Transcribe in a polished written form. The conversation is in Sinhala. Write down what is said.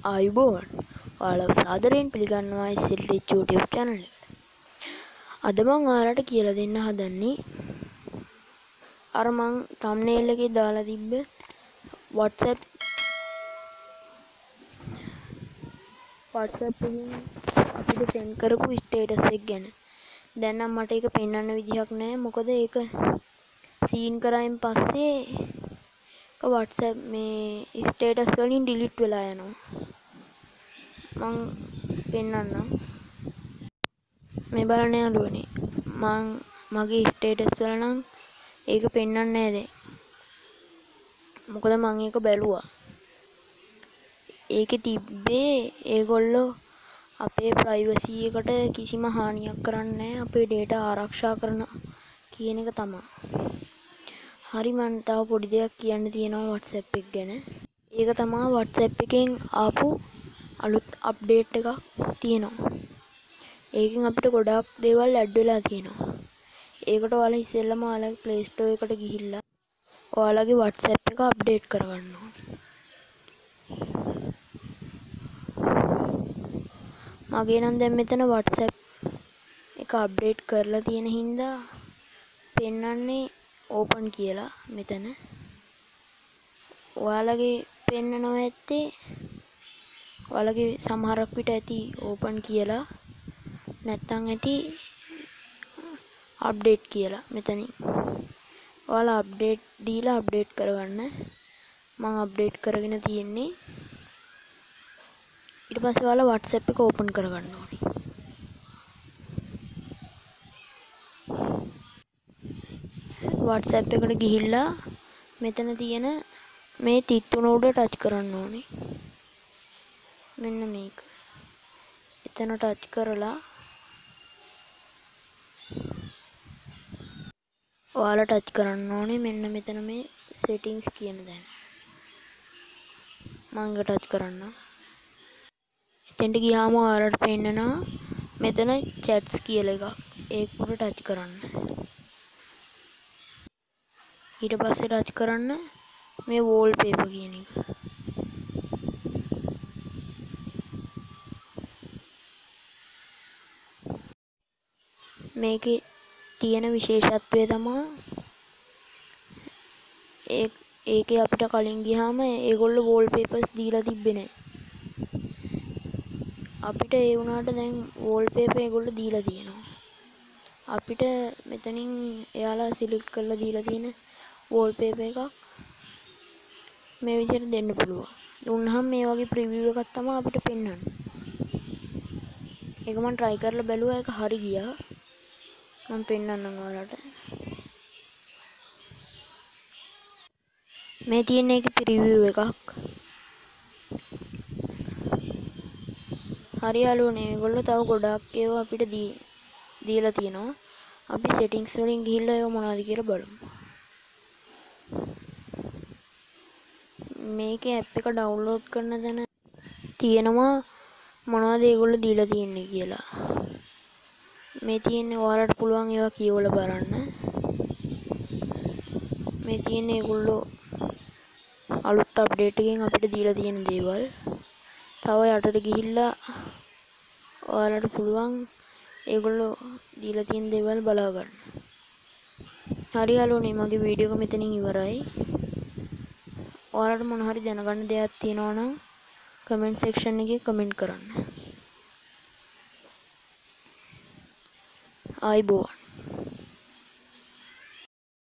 ආයුබෝවන්. ඔයාලව සාදරයෙන් පිළිගන්නවා SLH YouTube channel එකට. අද මම ඔයාලට කියලා දෙන්න හදන්නේ අර මං thumbnail එකේ දාලා තිබ්බ WhatsApp එකෙන් අපිට send කරපු status එක ගැන. දැන් නම් මට ඒක පෙන්වන්න විදිහක් නැහැ. මොකද ඒක scene කරායින් පස්සේ WhatsApp මේ status වලින් delete වෙලා යනවා. මං පෙන්වන්නම්. මේ බලන්න යාළුවනේ. මගේ ස්ටේටස් වල නම් ඒක පෙන්වන්නේ නැහැ දැන්. මොකද මං ඒක බැලුවා. ඒකේ තිබ්බේ ඒගොල්ලෝ අපේ ප්‍රයිවසි එකට කිසිම හානියක් කරන්නේ නැහැ. අපේ data ආරක්ෂා කරන කියන එක තමයි. හරි මං තව පොඩි දෙයක් කියන්න තියෙනවා WhatsApp එක ගැන. ඒක තමයි WhatsApp එකෙන් ආපු අලුත් අප්ඩේට් එකක් තියෙනවා. ඒකෙන් අපිට ගොඩාක් දේවල් ඇඩ් වෙලා තියෙනවා. ඒකට ඔයාලා ඉස්සෙල්ලාම ඔයාලගේ Play Store එකට ගිහිල්ලා ඔයාලගේ WhatsApp එක අප්ඩේට් කරගන්න ඕනේ. මගේ නම් දැන් මෙතන WhatsApp එක අප්ඩේට් කරලා තියෙන හින්දා පෙන්වන්නේ open කියලා මෙතන. ඔයාලගේ පෙන්නනවා ඇත්තේ ඔයාලගේ සමහරක් විට ඇති open කියලා. නැත්තම් ඇති අප්ඩේට් කියලා මෙතනින්. ඔයාලා අප්ඩේට් දීලා අප්ඩේට් කරගන්න. මම අප්ඩේට් කරගෙන තියෙන්නේ. ඊට පස්සේ ඔයාලා WhatsApp එක ඕපන් කරගන්න ඕනේ. WhatsApp එකට ගිහිල්ලා මෙතන තියෙන මේ තිත්තුන උඩ ටච් කරන්න ඕනේ. මෙන්න මේක. එතන ටච් කරලා ඔයාලා ටච් කරන්න ඕනේ මෙන්න මෙතන මේ settings කියන දේ. මම ටච් කරන්නම්. එතෙන්ට ගියාම ඔයාලට පෙන්නනවා මෙතන chats කියලා එකක්. ඒක උඩ ටච් කරන්න. ඊට පස්සේ ටච් කරන්න මේ wallpaper කියන එක. මේකේ තියෙන විශේෂත්වය තමයි ඒකේ අපිට කලින් ගියාම ඒගොල්ලෝ wallpapers දීලා තිබ්බේ නැහැ. අපිට ඒ වුණාට දැන් wallpaper ඒගොල්ලෝ දීලා තියෙනවා. අපිට මෙතනින් එයාලා සිලෙක්ට් කරලා දීලා තියෙන wallpaper එකක් මේ විදිහට දෙන්න පුළුවන්. දුන්නාම මේ වගේ preview එකක් තමයි අපිට පෙන්වන්නේ. ඒක මම try කරලා බැලුවා ඒක හරි ගියා. මම පෙන්වන්නම් ඔයාලට. මේ තියෙන එකේ preview එකක්. හරි යාළුවනේ මේගොල්ලෝ තව ගොඩාක් ඒවා අපිට දීලා තියෙනවා. අපි settings වලින් ගිහිල්ලා ඒවා මොනවද කියලා බලමු. මේකේ app එක download කරන තැන තියෙනවා මොනවද ඒගොල්ලෝ දීලා තියෙන්නේ කියලා. මේ තියෙන්නේ ඔයාලට පුළුවන් ඒවා කියවලා බලන්න. මේ තියෙන්නේ ඒගොල්ලෝ අලුත් අප්ඩේට් එකෙන් අපිට දීලා තියෙන දේවල්. තව යටට ගිහිල්ලා ඔයාලට පුළුවන් ඒගොල්ලෝ දීලා තියෙන දේවල් බලා ගන්න. හරි යාළුවනේ මගේ වීඩියෝ එක මෙතනින් ඉවරයි. ඔයාලට මොන හරි දැනගන්න දෙයක් තියෙනවා නම් කමෙන්ට් සෙක්ෂන් එකේ කමෙන්ට් කරන්න. ආයිබෝවන්.